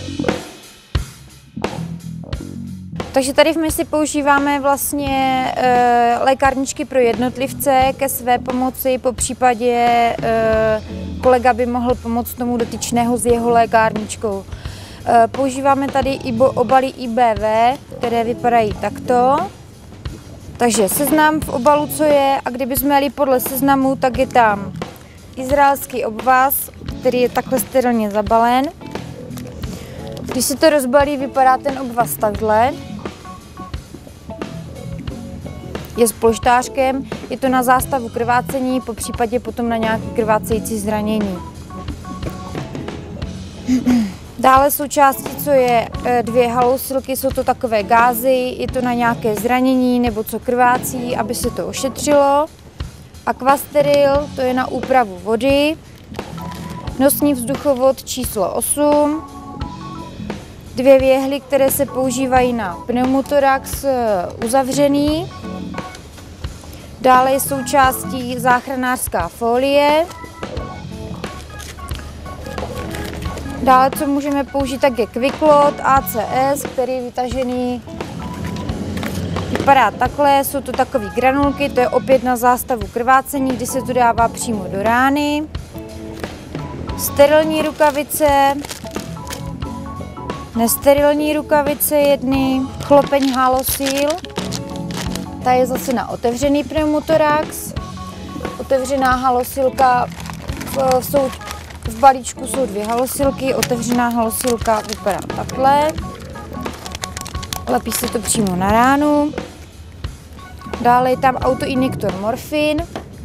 Takže tady v misi používáme vlastně lékárničky pro jednotlivce ke své pomoci, po případě kolega by mohl pomoct tomu dotyčného s jeho lékárničkou. Používáme tady i obaly IBV, které vypadají takto. Takže seznam v obalu, co je, a kdybychom jeli podle seznamu, tak je tam izraelský obvaz, který je takhle sterilně zabalen. Když se to rozbalí, vypadá ten obvaz takhle. Je s polštářkem, je to na zástavu krvácení, po případě potom na nějaké krvácející zranění. Dále jsou části, co je 2 halosilky, jsou to takové gázy, je to na nějaké zranění nebo co krvácí, aby se to ošetřilo. Aquasteril, to je na úpravu vody. Nosní vzduchovod číslo 8. 2 věhly, které se používají na pneumotorax uzavřený. Dále je součástí záchranářská folie. Dále, co můžeme použít, tak je Quick-Load ACS, který je vytažený, vypadá takhle, jsou to takové granulky, to je opět na zástavu krvácení, kdy se to dává přímo do rány. Sterilní rukavice, nesterilní rukavice jedny, chlopeň halosil, ta je zase na otevřený pneumotorax, otevřená halosilka, v balíčku jsou 2 halosilky, otevřená halosilka vypadá takhle, lepí se to přímo na ránu. Dále je tam autoinjektor morfin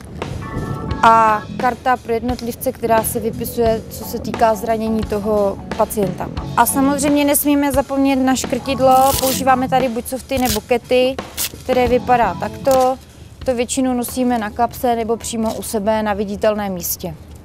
a karta pro jednotlivce, která se vypisuje, co se týká zranění toho pacienta. A samozřejmě nesmíme zapomnět na škrtidlo, používáme tady buď softy nebo kety, které vypadá takto. To většinou nosíme na kapse nebo přímo u sebe na viditelném místě.